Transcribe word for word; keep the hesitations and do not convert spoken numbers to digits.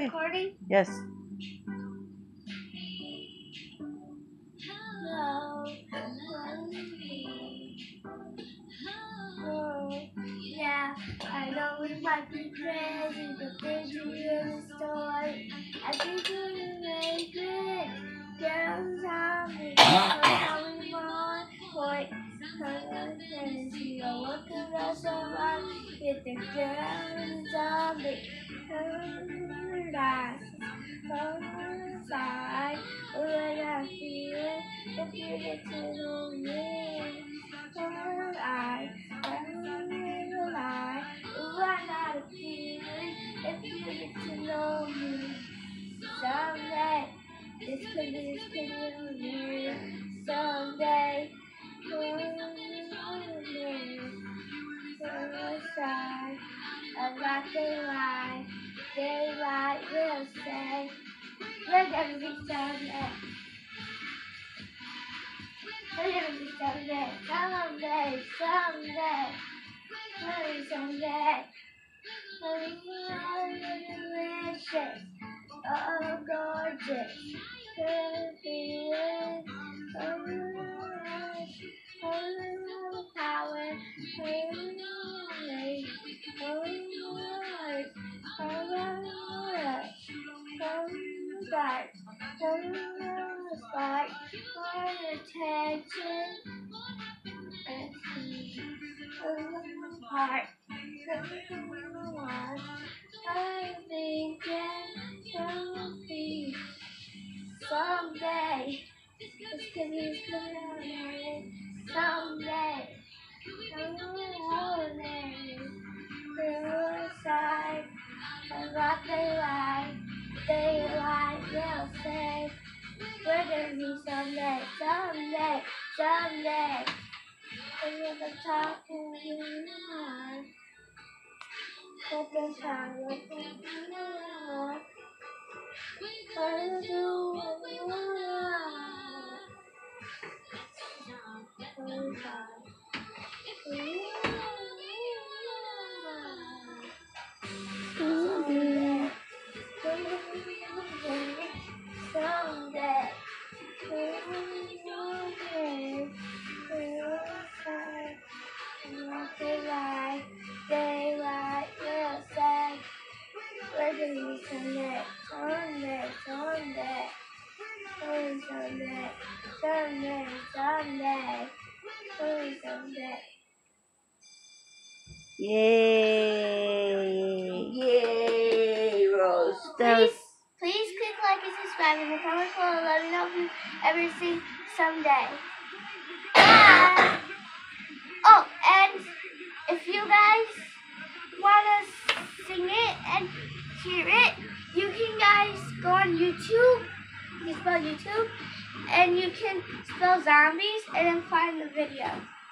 Okay. Recording? Yes. Hello. Oh, yeah, I know we might be crazy, but did you hear the story? I think you're very good. Girls on me, coming on point. Color crazy, I walk around so long with the girl and the zombie. Her eyes, her side, when I feel it, if you get to know me. Her eyes, her little eye, run out of feeling, if you get to know me. Someday, this could be, this could be me. Someday, side of that daylight, daylight will say, we're gonna be someday, we're gonna be someday, someday, someday, maybe someday, maybe delicious, oh gorgeous, perfect, oh, oh, power, oh, Alright, alright, alright, alright, for attention, alright, I'm thinking something someday, it's gonna be someday, someday, someday, side. What daylight, daylight will say, we're gonna be someday, someday, someday. And we're gonna talk in the heart, let the sound of the heart, what to do what we want. Someday, someday, someday, daylight, daylight will say, we're gonna be someday, someday, someday, someday, someday, someday, someday, someday. Yay! Yay, Rose. That was Please, please click like and subscribe in the comments below and let me know if you've ever seen someday. Bye! Oh, and if you guys want to sing it and hear it, you can guys go on YouTube, you spell YouTube, and you can spell zombies and then find the video.